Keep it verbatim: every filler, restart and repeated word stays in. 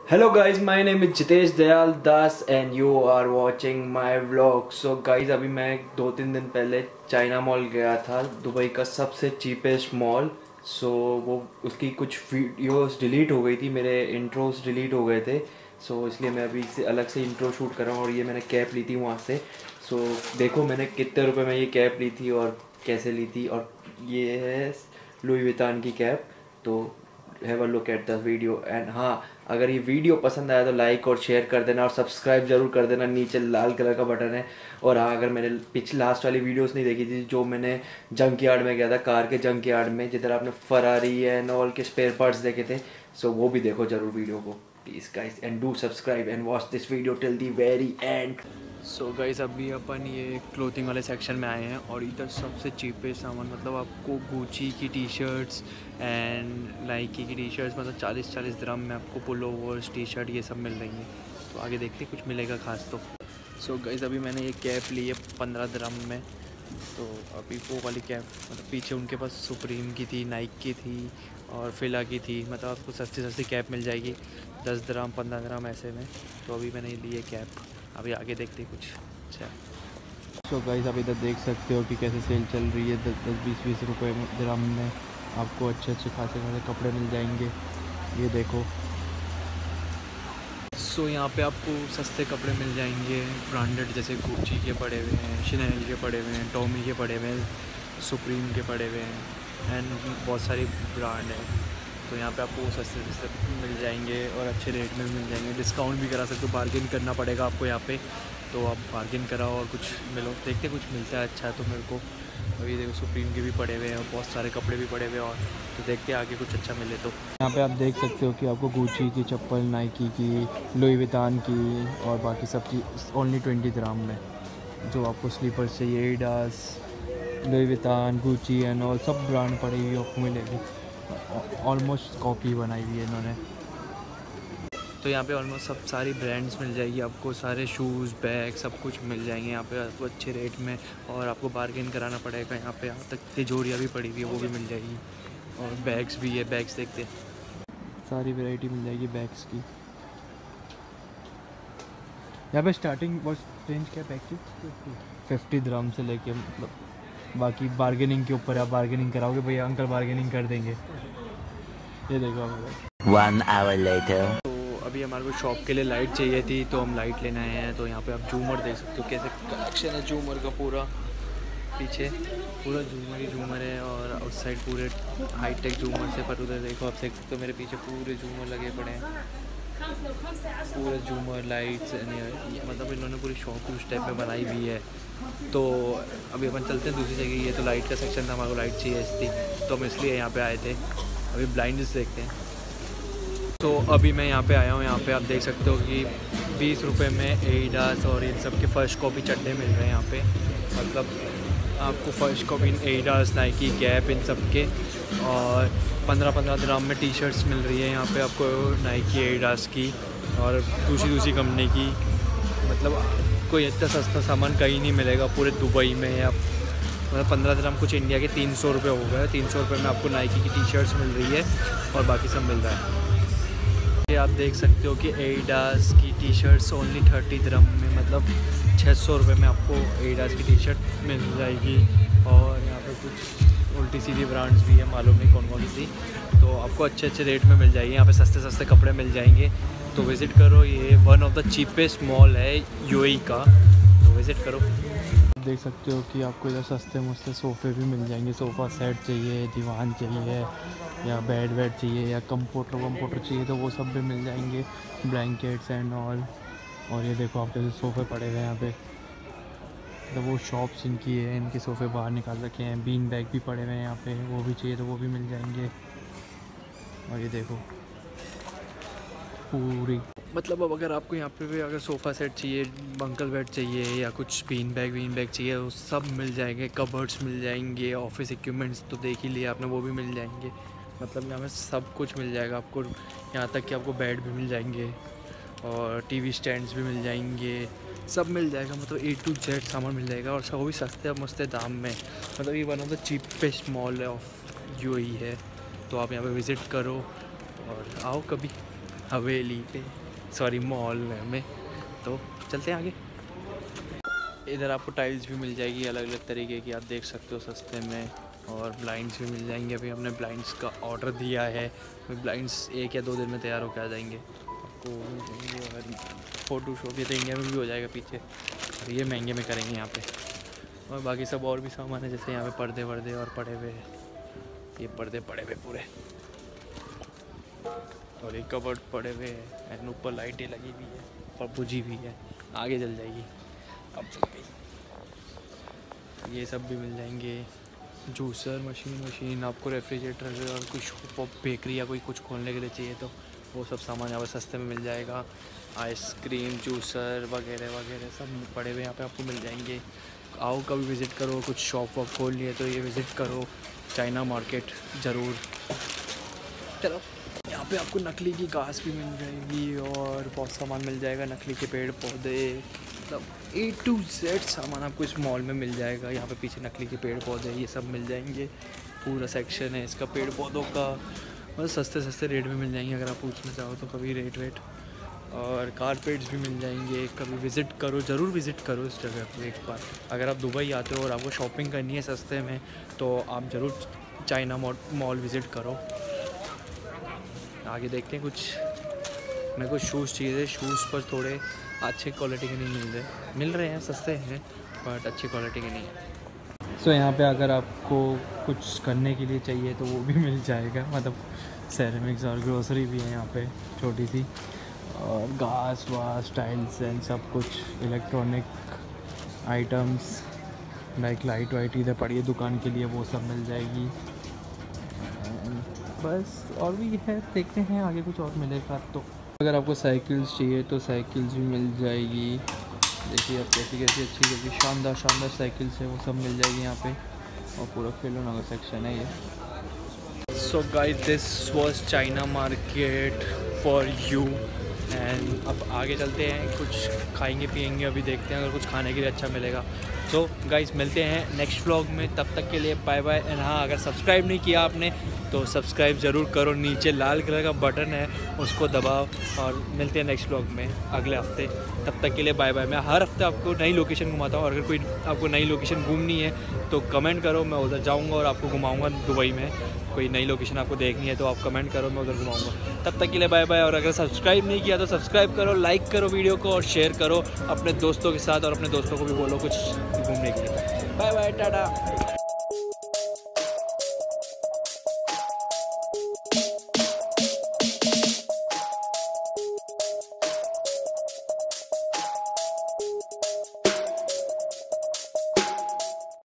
Hello guys, my name is Jitesh Dayal Das and you are watching my vlog. So guys, अभी मैं दो तीन दिन पहले चाइना मॉल गया था, दुबई का सबसे चीपेस्ट मॉल. सो so, वो उसकी कुछ वीडियोस डिलीट हो गई थी, मेरे इंट्रोस डिलीट हो गए थे. सो so, इसलिए मैं अभी से अलग से इंट्रो शूट कर रहा हूँ. और ये मैंने कैप ली थी वहाँ से. सो so, देखो मैंने कितने रुपए में ये कैप ली थी और कैसे ली थी. और ये है लुई वितान की कैप. तो have a look at the video. And हाँ, अगर ये वीडियो पसंद आया तो लाइक और शेयर कर देना और सब्सक्राइब जरूर कर देना. नीचे लाल कलर का बटन है. और हाँ, अगर मैंने पिछली लास्ट वाली वीडियोस नहीं देखी थी जो मैंने जंक यार्ड में गया था, कार के जंक यार्ड में, जिधर आपने फरारी एंड ऑल के स्पेयर पार्ट्स देखे थे, सो वो भी देखो जरूर वीडियो को please guys. And do subscribe and watch this video till the very end. So guys, अभी अपन ये क्लोथिंग वाले सेक्शन में आए हैं और इधर सबसे चीपेस्ट सामान, मतलब आपको गुची की टी शर्ट्स एंड नाइकी की टी शर्ट्स मतलब चालीस चालीस दिरहम में आपको पुलोवर्स टी शर्ट ये सब मिल रही हैं. तो आगे देखते कुछ मिलेगा खास. तो सो so गाइस, अभी मैंने ये कैप ली है पंद्रह दिरहम में. तो अभी वो वाली कैप, मतलब पीछे उनके पास सुप्रीम की थी, नाइक की थी और फिला की थी. मतलब आपको सस्ती सस्ती कैप मिल जाएगी दस दिरहम पंद्रह दिरहम ऐसे में. तो अभी मैंने ली है कैप. अभी आगे देखते कुछ. अच्छा सो गाइस, आप इधर देख सकते हो कि कैसे सेल चल रही है. दस दस बीस बीस रुपये दिरहम में आपको अच्छे अच्छे खासे खासे कपड़े मिल जाएंगे. ये देखो. सो so, यहाँ पे आपको सस्ते कपड़े मिल जाएंगे ब्रांडेड, जैसे गुची के पड़े हुए हैं, शनेल के पड़े हुए हैं, टॉमी के पड़े हुए हैं, सुप्रीम के पड़े हुए हैं एंड बहुत सारी ब्रांड है. तो यहाँ पे आपको सस्ते सस्ते मिल जाएंगे और अच्छे रेट में मिल जाएंगे. डिस्काउंट भी करा सकते हो, बार्गेन करना पड़ेगा आपको यहाँ पे. तो आप बार्गेन कराओ और कुछ मिलो. देखते कुछ मिलता है अच्छा तो मेरे को. अभी देखो सुप्रीम के भी पड़े हुए हैं और बहुत सारे कपड़े भी पड़े हुए हैं. और तो देखते आगे कुछ अच्छा मिले. तो यहाँ पे आप देख सकते हो कि आपको गुची की चप्पल, नाइकी की, लुई वितान की और बाकी सब की ओनली ट्वेंटी दिरहम में. जो आपको स्लीपर्स चाहिए, Adidas, Louis Vuitton, Gucci and और सब ब्रांड पड़ी हुई आपको मिलेगी. ऑलमोस्ट कॉपी बनाई हुई है इन्होंने. तो यहाँ पे ऑलमोस्ट सब सारी ब्रांड्स मिल जाएगी आपको. सारे शूज़, बैग सब कुछ मिल जाएंगे यहाँ पे आपको अच्छे रेट में. और आपको बार्गेन कराना पड़ेगा. यहाँ पे यहाँ तक तिजोरियाँ भी पड़ी हुई है, वो भी मिल जाएगी. और बैग्स भी है, बैग्स देखते सारी वैरायटी मिल जाएगी बैग्स की. यहाँ पे स्टार्टिंग बहुत रेंज क्या बैग की फिफ्टी दिरहम से लेके, मतलब बाकी बार्गेनिंग के ऊपर. आप बार्गेनिंग कराओगे भैया, अंकल बार्गेनिंग कर देंगे. ये देखो One hour later. तो अभी हमारे को शॉप के लिए लाइट चाहिए थी तो हम लाइट लेने आए हैं. तो यहाँ पे आप झूमर देख सकते हो कैसे कलेक्शन है झूमर का. पूरा पीछे पूरा झूमर ही झूमर है और उस साइड पूरे हाईटेक झूमर से. पर उधर देखो, आप देख सकते हो मेरे पीछे पूरे झूमर लगे पड़े हैं. पूरे झूमर लाइट्स, मतलब इन्होंने पूरी शॉप उस टाइप में बनाई हुई है. तो अभी अपन चलते हैं दूसरी जगह. ये तो लाइट का सेक्शन था, हमारे को लाइट चाहिए थी तो हम इसलिए यहाँ पे आए थे. अभी ब्लाइंड्स देखते हैं. तो अभी मैं यहाँ पे आया हूँ. यहाँ पे आप देख सकते हो कि बीस रुपए में एडिडास और इन सब के फर्स्ट कॉपी चड्डे मिल रहे हैं यहाँ पे. मतलब आपको first copy Adidas, Nike, Gap इन सब के. और पंद्रह पंद्रह दिरहम में टी शर्ट्स मिल रही है यहाँ पे आपको, नाइकी, एडिडास की और दूसरी दूसरी कंपनी की. मतलब कोई इतना सस्ता सामान कहीं नहीं मिलेगा पूरे दुबई में. या मतलब पंद्रह दिरहम कुछ इंडिया के तीन सौ रुपये हो गए. तीन सौ रुपये में आपको नाइकी की टी शर्ट्स मिल रही है और बाकी सब मिल रहा है. ये आप देख सकते हो कि एडिडास की T shirts only thirty dirham में, मतलब छः सौ रुपये में आपको एडिडास की टी शर्ट मिल जाएगी. और यहाँ पे कुछ उल्टी सीधी ब्रांड्स भी है, मालूम नहीं कौन कौन सी. तो आपको अच्छे अच्छे रेट में मिल जाएगी. यहाँ पे सस्ते सस्ते कपड़े मिल जाएंगे. तो विज़िट करो. ये one of the cheapest mall है यूएई का. तो विज़िट करो. देख सकते हो कि आपको इधर सस्ते मस्ते सोफ़े भी मिल जाएंगे. सोफ़ा सेट चाहिए, दीवान चाहिए या बेड वेड चाहिए या कंप्यूटर वम्प्यूटर चाहिए तो वो सब भी मिल जाएंगे. Blankets and all. और ये देखो आप जैसे सोफ़े पड़े हुए हैं यहाँ पे. तो वो शॉप्स इनकी है, इनके सोफ़े बाहर निकाल रखे हैं. बीन बैग भी पड़े हुए हैं यहाँ पे, वो भी चाहिए तो वो भी मिल जाएंगे. और ये देखो पूरी, मतलब अब अगर आपको यहाँ पे भी अगर सोफ़ा सेट चाहिए, बंकल बेड चाहिए या कुछ बीन बैग वीन बैग चाहिए वो सब मिल जाएंगे. कबर्ड्स मिल जाएंगे. ऑफिस इक्विपमेंट्स तो देख ही लिया आपने, वो भी मिल जाएंगे. मतलब यहाँ पे सब कुछ मिल जाएगा आपको. यहाँ तक कि आपको बेड भी मिल जाएंगे और टीवी स्टैंड्स भी मिल जाएंगे. सब मिल जाएगा. मतलब ए टू जेड सामान मिल जाएगा और सब वो भी सस्ते और मस्ते दाम में. मतलब ये one of the cheapest mall of UAE है. तो आप यहाँ पे विज़िट करो और आओ कभी. हवेली पे, सॉरी मॉल में। तो चलते हैं आगे। इधर आपको टाइल्स भी मिल जाएगी अलग अलग तरीके की, आप देख सकते हो सस्ते में, और ब्लाइंड्स भी मिल जाएंगे। अभी हमने ब्लाइंड्स का ऑर्डर दिया है, ब्लाइंड्स एक या दो दिन में तैयार होकर आ जाएंगे आपको मिल जाएंगे। और फ़ोटो शॉप ये तो इंडिया में भी हो जाएगा पीछे, और ये महंगे में करेंगे यहाँ पे। और बाकी सब और भी सामान है, जैसे यहाँ पे पर्दे वर्दे और पड़े हुए हैं, ये पर्दे पड़े हुए पूरे, और एक कबर्ड पड़े हुए हैं, एंड ऊपर लाइटें लगी हुई है और बुझी भी है, आगे जल जाएगी अब चल गई। ये सब भी मिल जाएंगे, जूसर मशीन मशीन आपको रेफ्रिजरेटर और कुछ बेकरी या कोई कुछ खोलने के लिए चाहिए तो वो सब सामान यहाँ पर सस्ते में मिल जाएगा। आइसक्रीम, जूसर वगैरह वगैरह सब पड़े हुए यहाँ पे आपको मिल जाएंगे। आओ कभी विज़िट करो, कुछ शॉप वॉप खोल लिए तो ये विज़िट करो चाइना मार्केट ज़रूर। चलो, यहाँ पे आपको नकली की घास भी मिल जाएगी और बहुत सामान मिल जाएगा, नकली के पेड़ पौधे, मतलब ए टू जेड सामान आपको इस मॉल में मिल जाएगा। यहाँ पे पीछे नकली के पेड़ पौधे ये सब मिल जाएंगे, पूरा सेक्शन है इसका पेड़ पौधों का, मतलब सस्ते सस्ते रेट में मिल जाएंगे अगर आप पूछना चाहो तो कभी रेट वेट। और कारपेट्स भी मिल जाएंगे, कभी विज़िट करो, ज़रूर विज़िट करो इस जगह पर एक बार। अगर आप दुबई आते हो और आपको शॉपिंग करनी है सस्ते में तो आप ज़रूर चाइना मॉल विज़िट करो। आगे देखते हैं, कुछ मेरे को शूज़ चाहिए, शूज़ पर थोड़े अच्छे क्वालिटी के नहीं मिल रहे मिल रहे हैं सस्ते हैं बट अच्छी क्वालिटी के नहीं है। सो so, यहाँ पे अगर आपको कुछ करने के लिए चाहिए तो वो भी मिल जाएगा, मतलब सेरेमिक्स और ग्रोसरी भी है यहाँ पे छोटी सी, और घास वास टाइल्स एंड सब कुछ, electronic items like light white इधर पड़ी है दुकान के लिए, वो सब मिल जाएगी। बस और भी है, देखते हैं आगे कुछ और मिलेगा तो। अगर आपको साइकिल्स चाहिए तो साइकिल्स भी मिल जाएगी, देखिए आप कैसी कैसी अच्छी कैसी शानदार शानदार साइकिल्स है वो सब मिल जाएगी यहाँ पे, और पूरा खिलौनों का सेक्शन है ये। So guys this was China market for you, and अब आगे चलते हैं, कुछ खाएंगे पिएंगे, अभी देखते हैं अगर कुछ खाने के लिए अच्छा मिलेगा। सो गाइस मिलते हैं नेक्स्ट व्लॉग में, तब तक के लिए बाय बाय। एंड हाँ, अगर सब्सक्राइब नहीं किया आपने तो सब्सक्राइब ज़रूर करो, नीचे लाल कलर का बटन है उसको दबाओ, और मिलते हैं नेक्स्ट व्लॉग में अगले हफ्ते। तब तक के लिए बाय बाय। मैं हर हफ्ते आपको नई लोकेशन घुमाता हूँ, अगर कोई आपको नई लोकेशन घूमनी है तो कमेंट करो, मैं उधर जाऊँगा और आपको घुमाऊँगा दुबई में। कोई नई लोकेशन आपको देखनी है तो आप कमेंट करो, मैं उधर घुमाऊँगा। तब तक के लिए बाय बाय, और अगर सब्सक्राइब नहीं किया तो सब्सक्राइब करो, लाइक करो वीडियो को और शेयर करो अपने दोस्तों के साथ, और अपने दोस्तों को भी बोलो कुछ घूमने के लिए। Bye bye, Tata.